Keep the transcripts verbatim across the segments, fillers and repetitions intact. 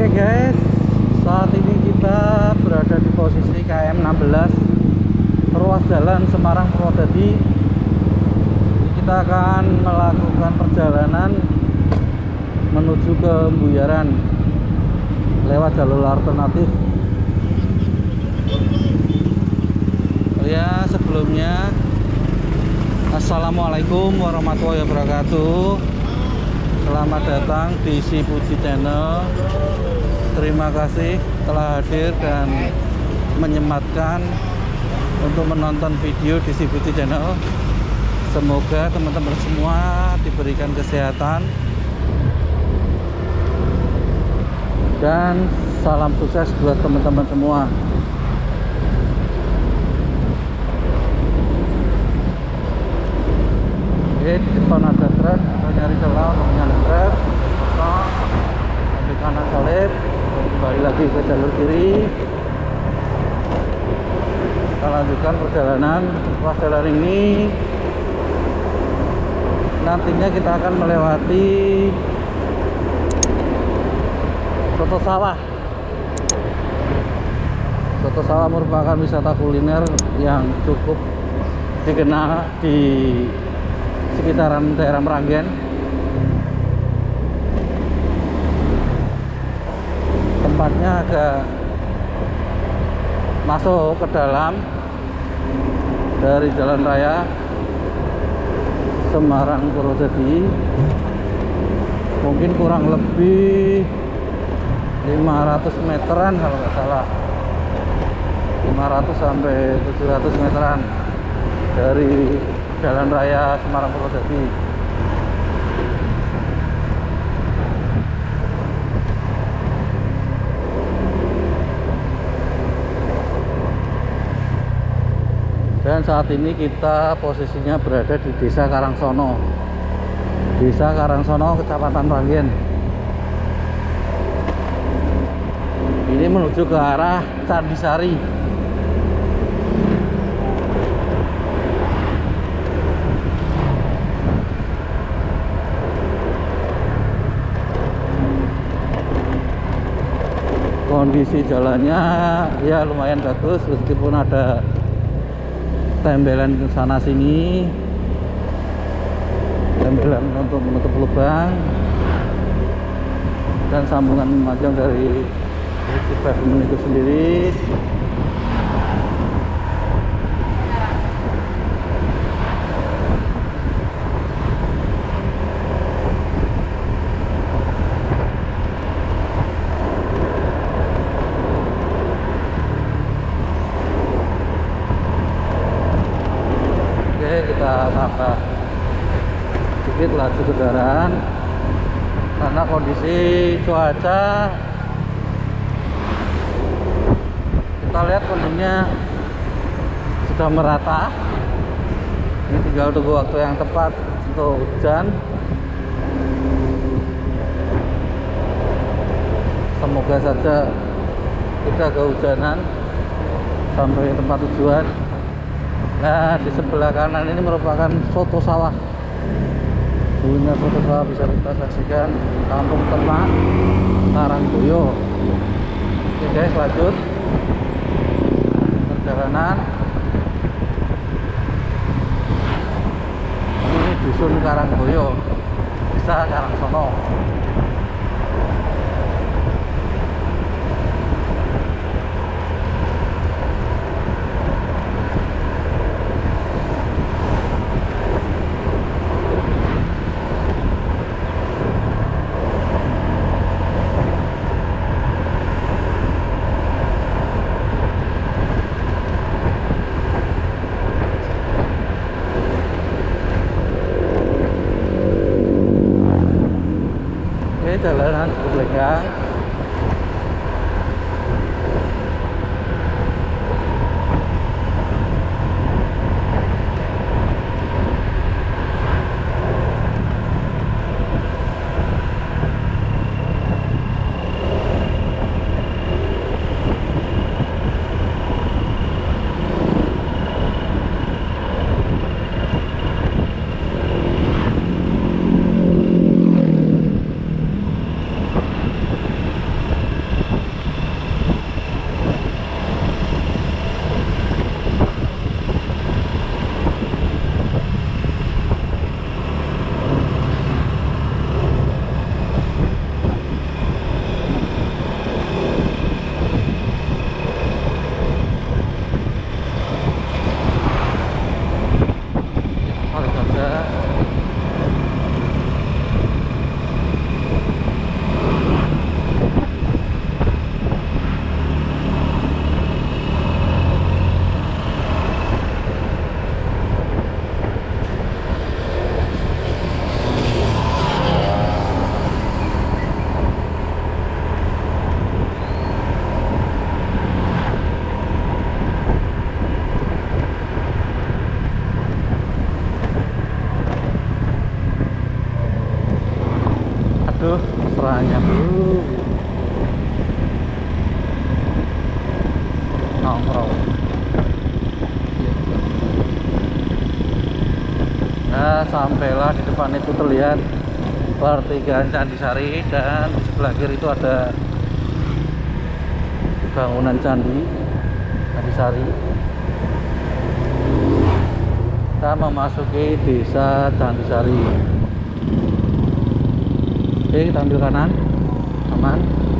Oke guys, saat ini kita berada di posisi K M enam belas, ruas jalan Semarang Purwodadi. Kita akan melakukan perjalanan menuju ke Buyaran lewat jalur alternatif. Oh ya, sebelumnya Assalamualaikum warahmatullahi wabarakatuh. Selamat datang di Si Puji Channel. Terima kasih telah hadir dan menyematkan untuk menonton video di Si Puji Channel. Semoga teman-teman semua diberikan kesehatan dan salam sukses buat teman-teman semua. Oke, di depan ada truk, kita nyari celah untuk menyalip truk. Kosong, di kanan salib, kembali lagi ke jalur kiri. Kita lanjutkan perjalanan. Ruas jalan ini nantinya kita akan melewati Soto Sawah. Soto Sawah merupakan wisata kuliner yang cukup dikenal di sekitaran daerah Meranggen. Tempatnya agak masuk ke dalam dari jalan raya Semarang Purwodadi, mungkin kurang lebih lima ratus meteran kalau nggak salah, lima ratus sampai tujuh ratus meteran dari jalan raya Semarang Purwodadi. Dan saat ini kita posisinya berada di Desa Karangsono, Desa Karangsono, Kecamatan Meranggen. Ini menuju ke arah Candisari. Kondisi jalannya ya lumayan bagus, meskipun ada tembelan ke sana sini, tembelan untuk menutup lubang, dan sambungan memanjang dari pavement itu sendiri. Kita tambah sedikit laju kendaraan karena kondisi cuaca, kita lihat kondisinya sudah merata. Ini tinggal tunggu waktu yang tepat untuk hujan. Semoga saja tidak kehujanan sampai tempat tujuan. Nah, di sebelah kanan ini merupakan Soto Sawah. Dulunya Soto Sawah bisa kita saksikan Kampung Ternak Karangboyo. Oke guys, lanjut perjalanan. Ini dusun Karangboyo, Desa Karangsono. Jalanan cukup lenggang. nongkrong. Nah, sampailah di depan itu terlihat pertigaan Candisari, dan di sebelah kiri itu ada bangunan candi Candisari. Kita memasuki desa Candisari. Oke, kita ambil kanan, aman.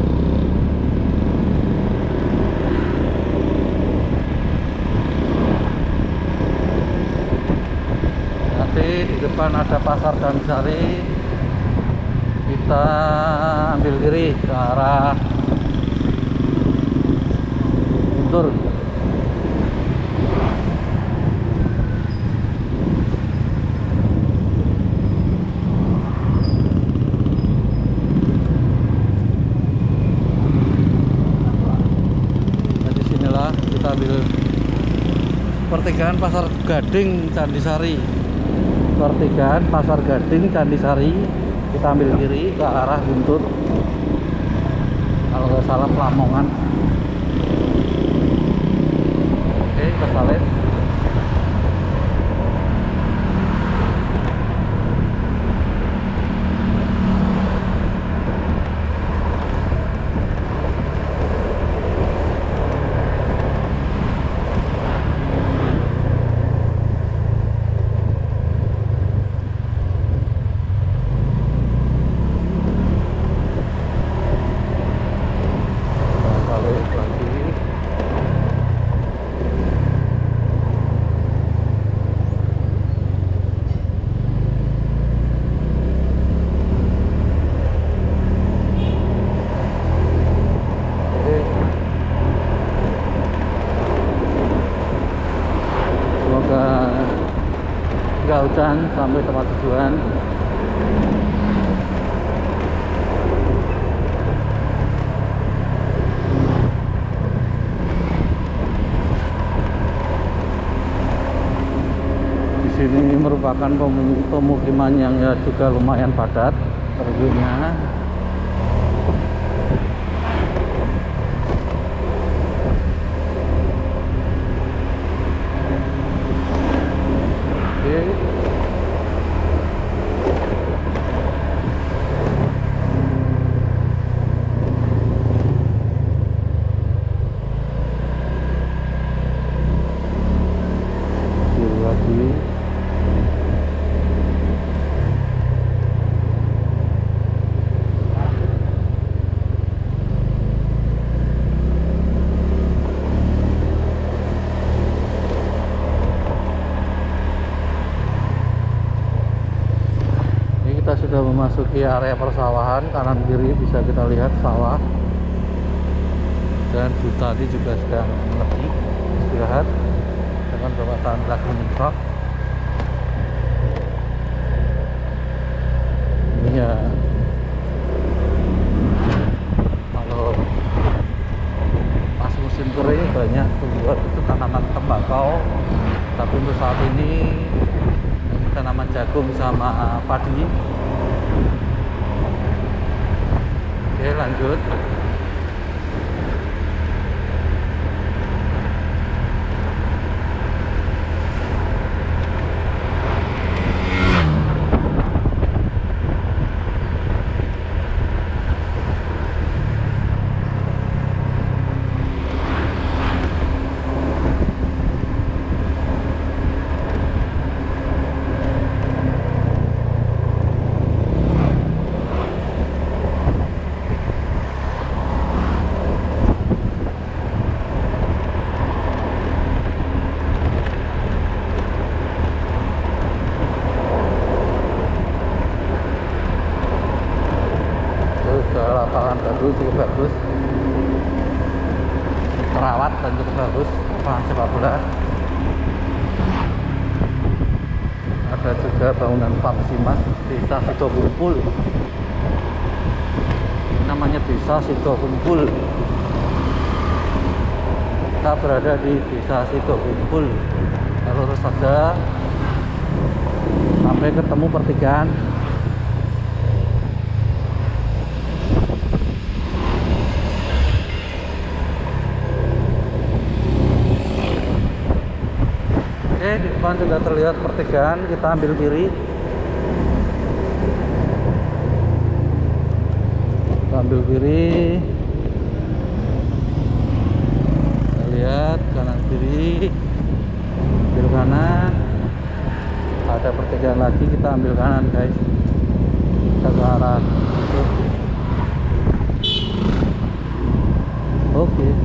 Nanti di depan ada pasar Candisari, kita ambil kiri ke arah Guntur. Ambil pertigaan Pasar Gading Candisari, pertigaan Pasar Gading Candisari, kita ambil kiri ke arah Guntur, kalau nggak salah Lamongan. Oke, kita salin. Nggak hujan sampai tempat tujuan. Di sini merupakan pemukiman yang ya juga lumayan padat penduduknya. Kita sudah memasuki area persawahan, kanan kiri bisa kita lihat sawah, dan Bu tadi juga sedang menepi istirahat dengan bawaan lagu mentok. Ini ya kalau pas musim kering banyak tumbuhan itu tanaman tembakau, tapi untuk saat ini tanaman jagung sama padi. Oke, lanjut. Lapangan baru cukup bagus, terawat dan cukup bagus, lapangan sepak bola. Ada juga bangunan Pamsimas Desa Sidokumpul, namanya Desa Sidokumpul. Kita berada di Desa Sidokumpul, lurus saja sampai ketemu pertigaan. di depan sudah terlihat pertigaan, kita ambil kiri. Kita ambil kiri. Kita lihat kanan kiri. Ambil kanan. Ada pertigaan lagi, kita ambil kanan, guys. Kita ke arah itu. Oke.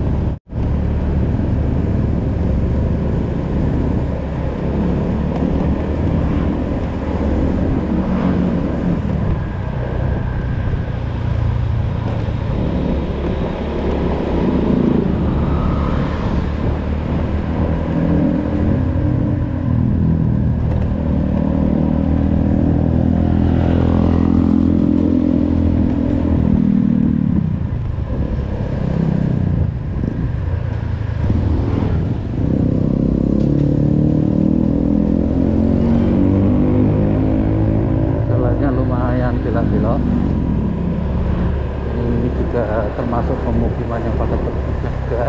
Belok-belok. Ini juga termasuk pemukiman yang pada terjaga.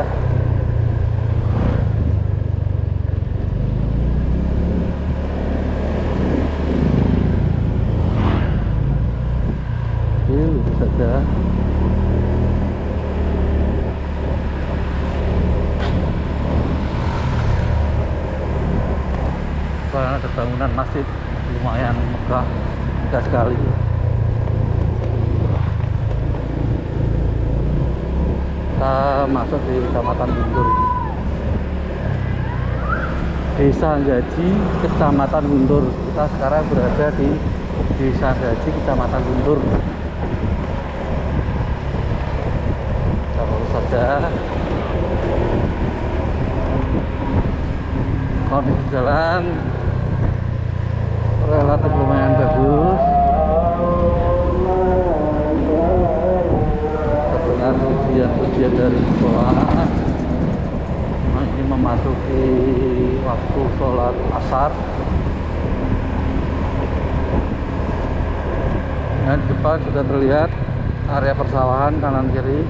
Oke, lurus saja. Soalnya ada bangunan masjid lumayan megah, megah sekali. Kita masuk di Kecamatan Guntur, Desa Gaji, Kecamatan Guntur. Kita sekarang berada di Desa Gaji, Kecamatan Guntur. Kita lurus saja. Kondisi jalan relatif lumayan bagus. Terdengar pujian-pujian dari sekolah. Nah, ini memasuki waktu sholat asar. Dan di depan sudah terlihat area persawahan kanan kiri.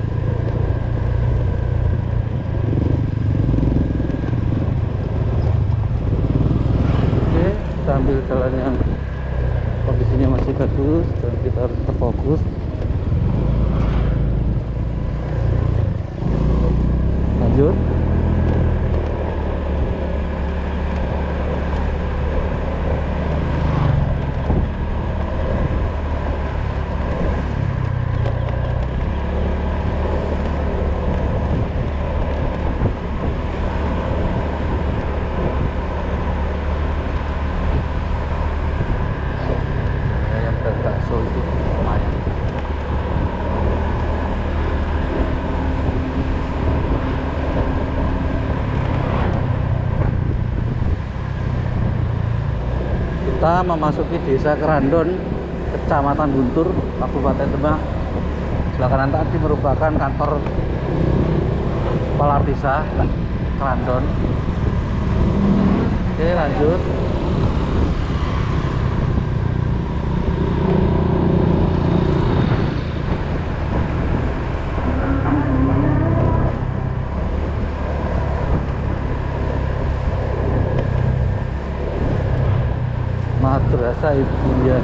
Oke, kita ambil jalan yang kondisinya masih bagus dan kita harus terfokus. Lanjut. Ayam dan bakso itu lumayan. Kita memasuki Desa Kerandon, Kecamatan Guntur, Kabupaten Demak. Sebelah kanan tadi merupakan kantor Palartisa Kerandon. Oke, lanjut. Madrasah Ibtidaiya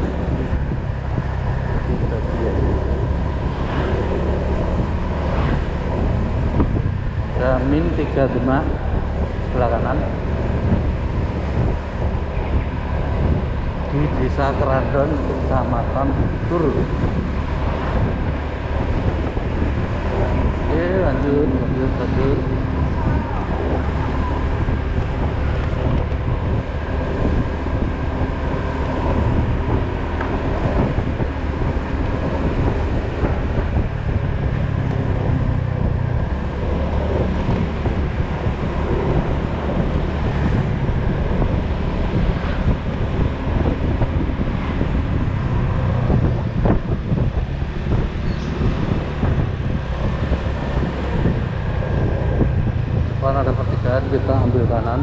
Jamin tiga Demak sebelah kanan di Desa Kerandon, Kecamatan Guntur. Oke, lanjut lanjut lanjut. Ada pertigaan, kita ambil kanan.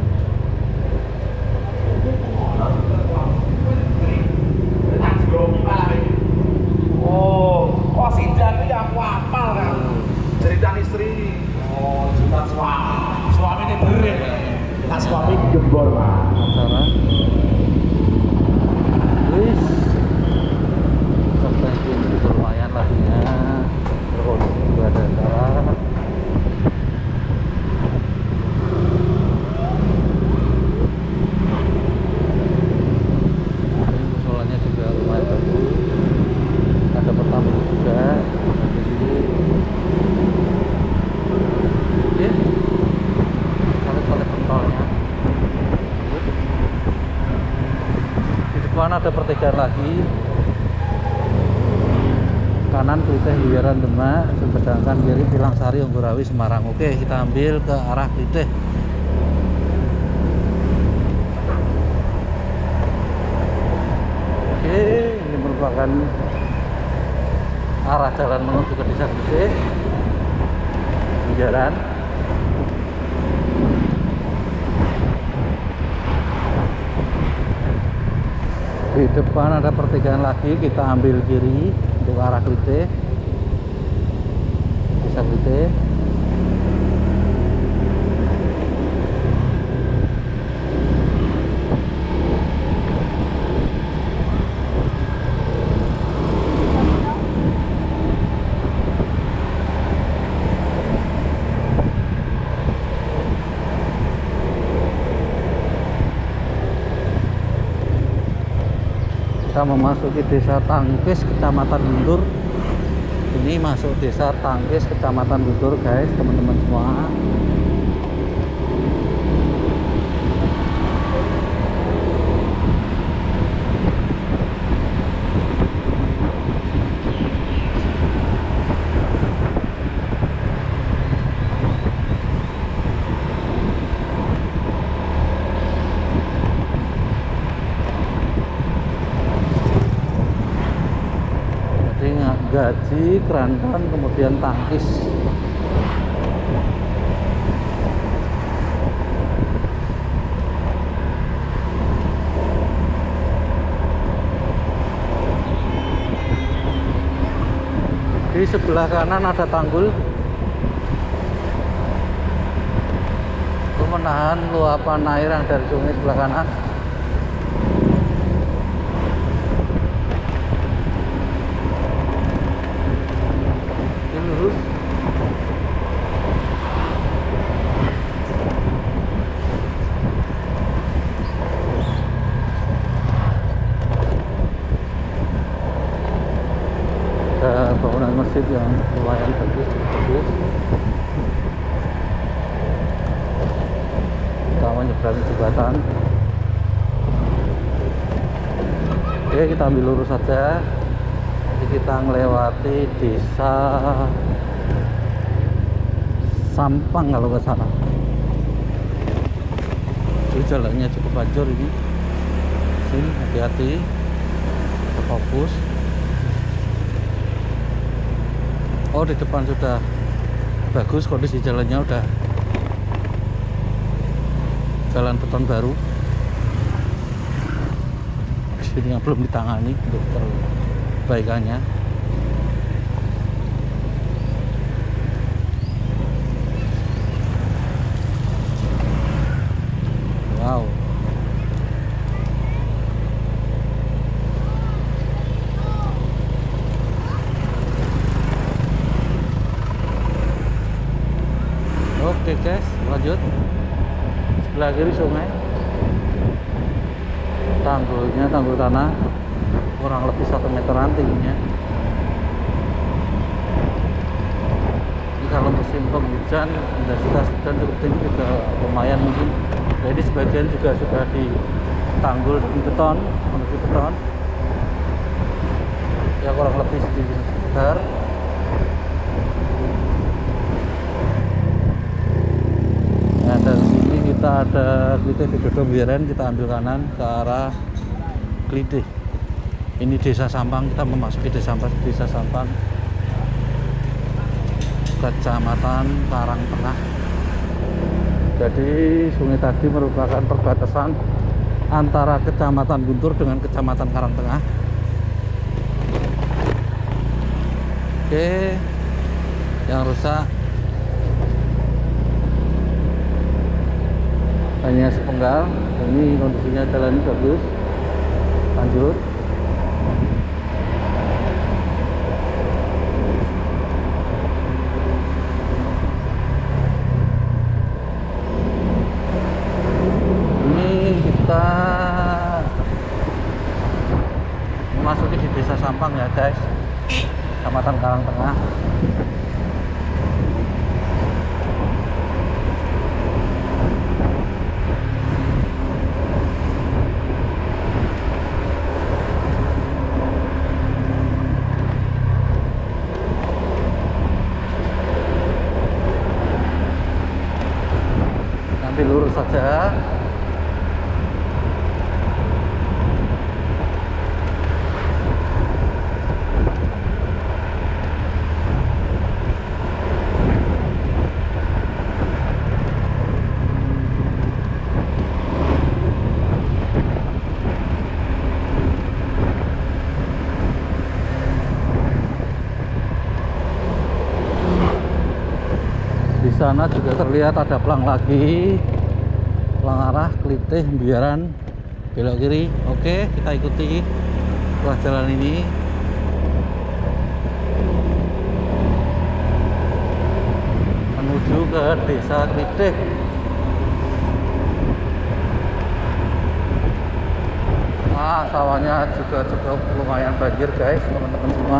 Oh, kok Sinjan ini aku hafal kan. Cerita istri. Oh, cerita suami. Suami ini berit. tas kopi jebol. Acara wis sampai sini juga lumayan lagunya, berkondisi juga ada acara. Ini musolanya juga lumayan bagus, ada pertamu juga di sini. Oke, solid-solid pentolnya. Di depan ada pertigaan lagi, kanan Klitih Wiweran Demak, sedangkan kiri Pilang Sari Unggurawi Semarang. Oke, kita ambil ke arah Klitih. Oke, ini merupakan arah jalan menuju ke Desa Klitih Wiweran. Di depan ada pertigaan lagi, kita ambil kiri untuk arah Klitih, Desa Klitih. Kita memasuki Desa Tangkis, Kecamatan Guntur. Ini masuk Desa Tangkis, Kecamatan Guntur, guys, teman-teman semua. Gaji, Kerantan, kemudian Tangkis. Di sebelah kanan ada tanggul untuk menahan luapan air yang dari sungai sebelah kanan. Lurus. Ada bangunan masjid yang lumayan bagus, bagus. Kita menyeberangi jembatan. Oke, kita ambil lurus saja. Kita melewati Desa Sampang kalau nggak salah. Ini jalannya cukup hancur ini. Sini hati-hati, fokus. Oh, di depan sudah bagus, kondisi jalannya udah jalan beton baru. Sini yang belum ditangani untuk perbaikannya. Wow. Oke guys, lanjut. Sebelah kiri sungai. Tanggulnya tanggul tanah, kurang lebih satu meteran tingginya. Ini kalau musim penghujan, intensitas hujan cukup tinggi juga lumayan mungkin. Jadi sebagian juga sudah ditanggul di beton, menuju beton. Ya kurang lebih sedikit sekitar. Nah, dari sini kita ada Klitih Widodo Wiweran, kita ambil kanan ke arah Klitih. Ini Desa Sampang, kita memasuki Desa Sampang, Desa Sampang, Kecamatan Karangtengah. Jadi sungai tadi merupakan perbatasan antara Kecamatan Guntur dengan Kecamatan Karangtengah. Oke, yang rusak hanya sepenggal. Ini kondisinya jalan bagus. Lanjut. Ini kita memasuki di Desa Sampang ya guys, Kecamatan Karangtengah. Nanti lurus saja. Di sana juga terlihat ada pelang lagi, pelang arah Klitih Biaran belok kiri. Oke, kita ikuti ruas jalan ini. Menuju ke Desa Klitih. Wah, sawahnya juga cukup lumayan banjir guys, teman-teman semua.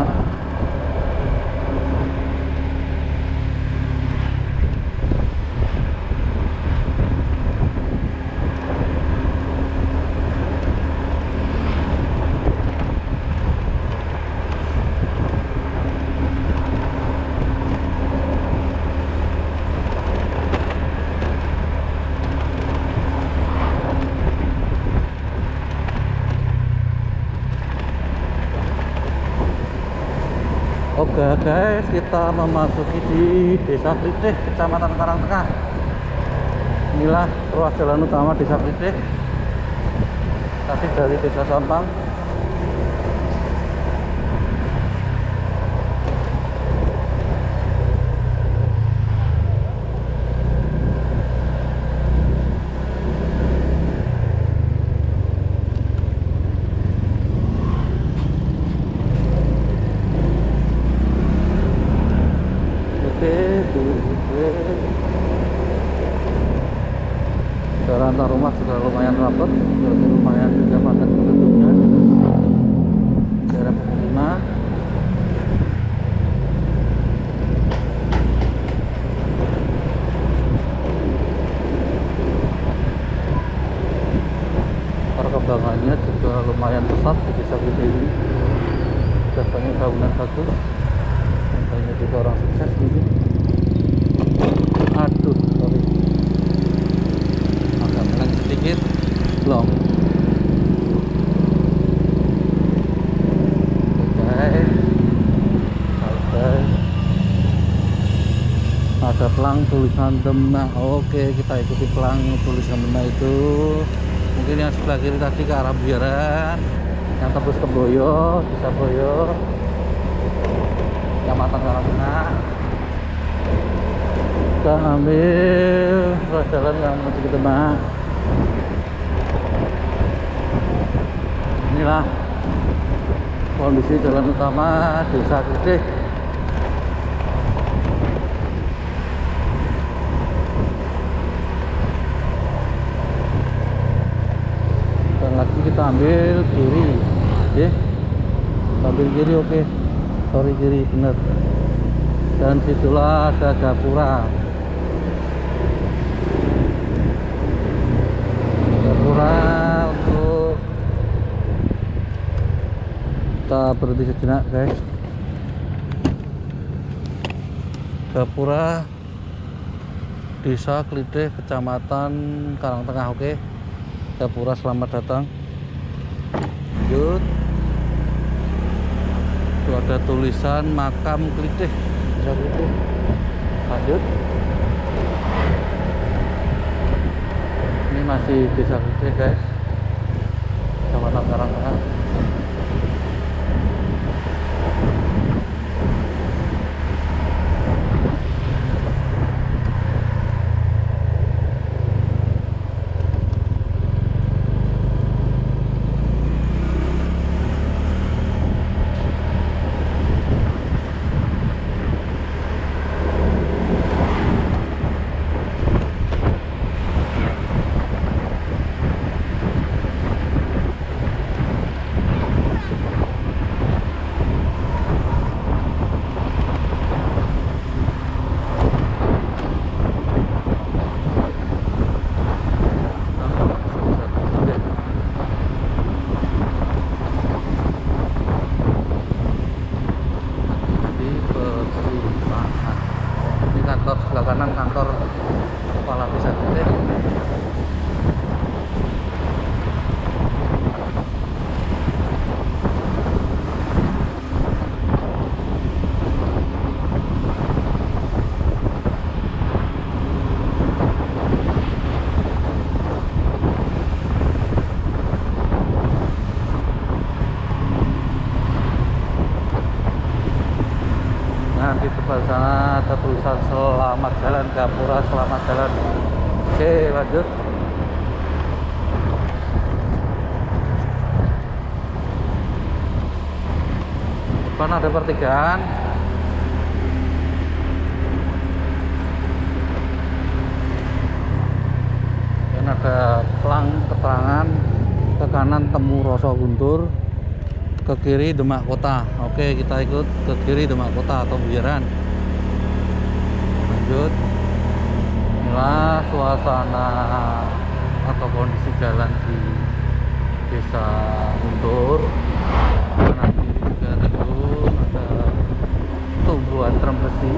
Oke guys, kita memasuki di Desa Klitih, Kecamatan Karangtengah. Inilah ruas jalan utama Desa Klitih. Tadi dari Desa Sampang. Jalan antar rumah juga lumayan rapat, berarti lumayan juga padat penduduknya. Daerah pemukiman. Perkembangannya juga lumayan pesat di desa Klitih ini. Sudah banyak bangunan bagus, dan banyak juga orang sukses ini. Aduh, sorry. Agak meleng sedikit. Belum. Oke. Oke. Ada pelang tulisan Demak. Oke, kita ikuti pelang tulisan Demak itu. Mungkin yang sebelah kiri tadi ke arah Biaran, yang tembus ke Boyo, Desa Boyo, Kecamatan Karangtengah. Kita ambil ruas jalan yang menuju ke Demak. Inilah kondisi jalan utama Desa Klitih. Dan lagi kita ambil kiri, ya. Ambil kiri, oke. Sorry, kiri benar. Dan situlah ada Gapura. Gapura untuk kita berhenti sejenak guys. Gapura Desa Klitih, Kecamatan Karangtengah. Oke, Gapura, selamat datang. Lanjut. Itu ada tulisan makam Klitih, Desa Klitih. Lanjut. Ini masih Desa Klitih guys, Kecamatan Karangtengah. sebelah kanan kantor kepala desa Gede. Di depan sana ada tulisan selamat jalan Gapura, selamat jalan. Oke, lanjut. Depan ada pertigaan. Dan ada pelang keterangan ke kanan Temu Roso Guntur, ke kiri Demak Kota. Oke, kita ikut ke kiri Demak Kota atau Buyaran. Lanjut. Inilah suasana atau kondisi jalan di Desa Guntur. Kanan kiri juga rimbun, ada tumbuhan trembesi.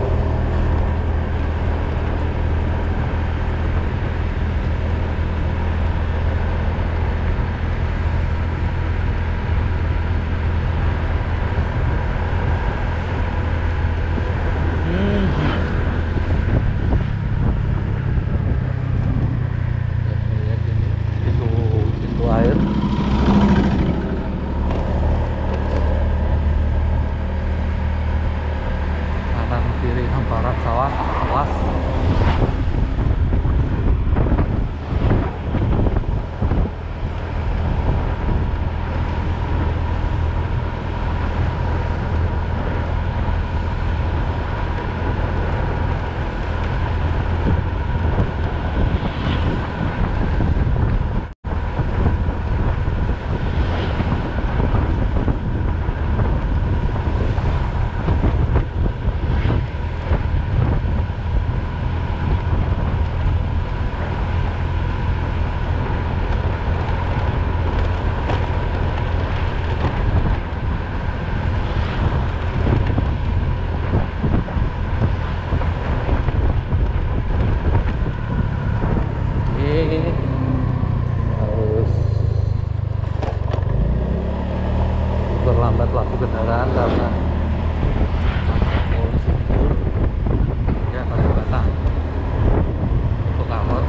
Berlambat laju kendaraan karena polisi tidur ya pakai batang untuk kamar.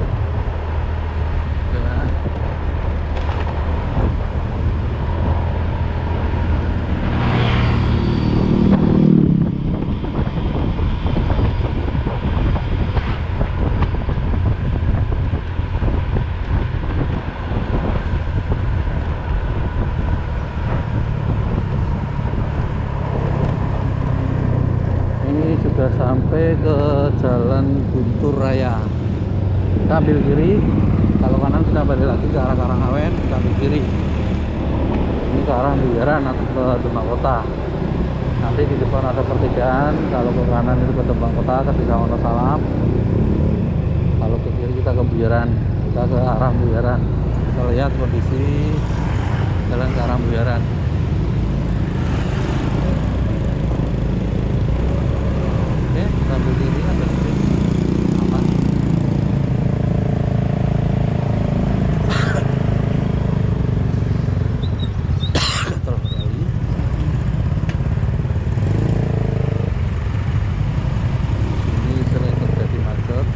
Sudah sampai ke Jalan Guntur Raya. Kita ambil kiri, kalau kanan sudah balik lagi ke arah Karangawen, kita ambil kiri. Ini ke arah Buyaran atau ke Demak Kota. Nanti di depan ada pertigaan, kalau ke kanan itu ke Demak Kota, ke Desa Wonosalam. Kalau ke kiri kita ke Buyaran, kita ke arah Buyaran. Kita lihat kondisi jalan ke arah Buyaran. Sambil kiri ada aman. Terus kali. Ini sering terjadi macet.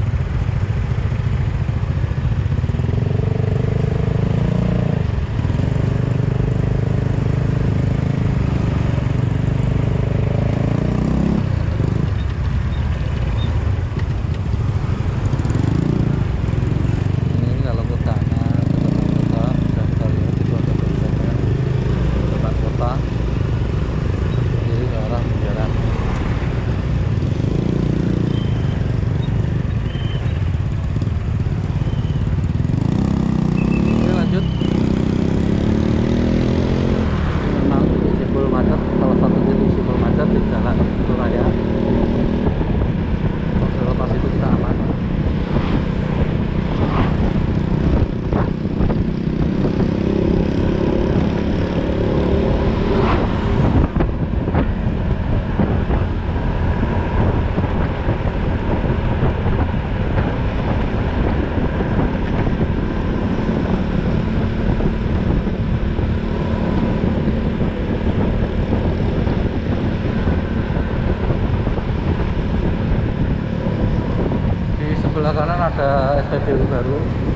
kan ada S P B U baru.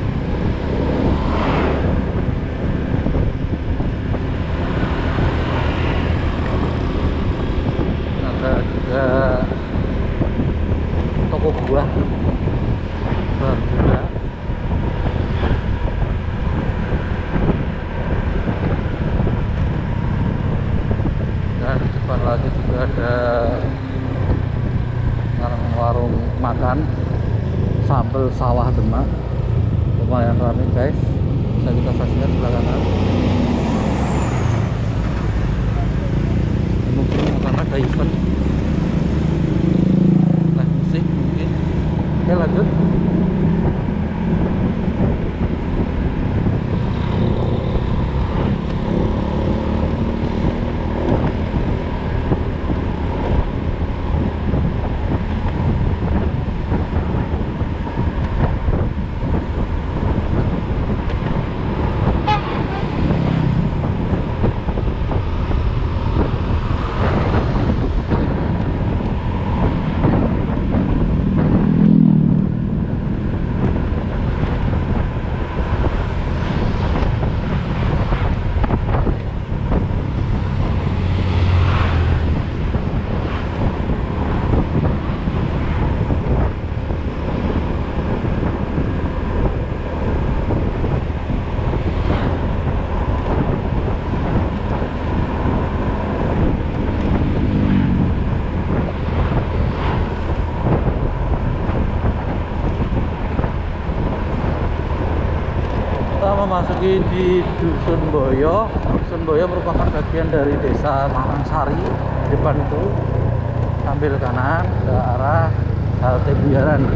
Ada juga toko buah baru juga. Dan di depan lagi juga ada warung makan sambal sawah Demak, lumayan ramai guys, bisa kita saksikan sebelah kanan. Mungkin karena ada event live musik mungkin. Oke lanjut. Memasuki di Dusun Boyo. Dusun Boyo merupakan bagian dari desa Marangsari. Di depan itu ambil kanan ke arah halte Buyaran.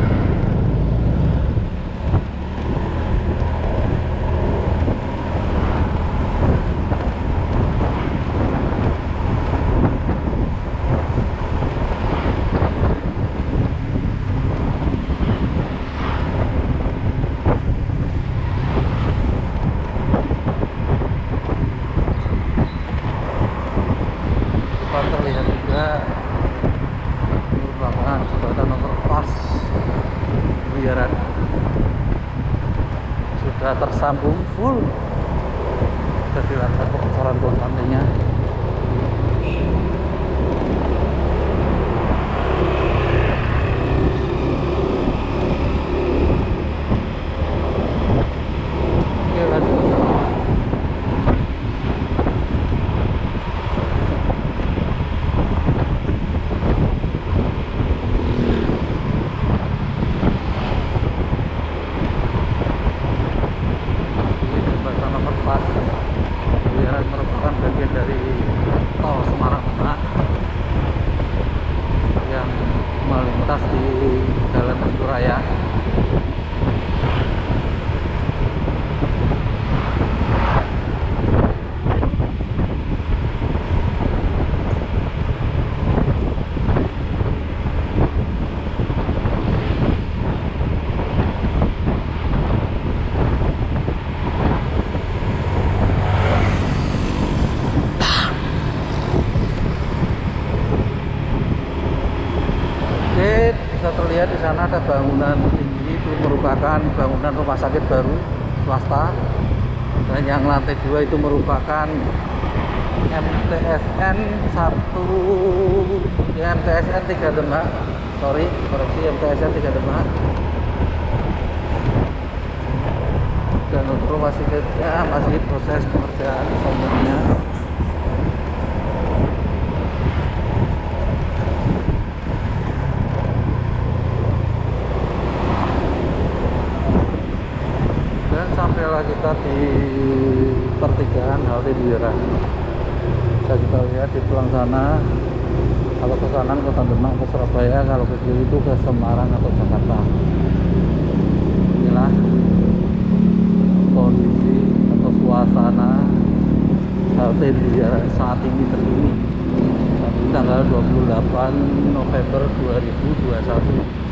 Terlihat juga merupakan jembatan overpass Buyaran, sudah tersambung full, sudah dilakukan pengeboran kontaknya. Oke lanjut. Buyaran merupakan bagian dari tol Semarang Demak yang melintas di Jalan Mesturaya. Bisa terlihat di sana ada bangunan tinggi, itu merupakan bangunan rumah sakit baru swasta, dan yang lantai dua itu merupakan M T S N satu, ya M T S N tiga Demak, sorry koreksi M T S N tiga Demak. Dan untuk rumah sakitnya masih proses pengerjaan pembangunannya. Sampailah kita di pertigaan halte Buyaran. Bisa kita lihat di pulang sana, kalau ke kanan Kota Demak ke Surabaya, kalau ke kiri itu ke Semarang atau Jakarta. Inilah kondisi atau suasana halte Buyaran saat ini terkini, tanggal dua puluh delapan November dua ribu dua puluh satu.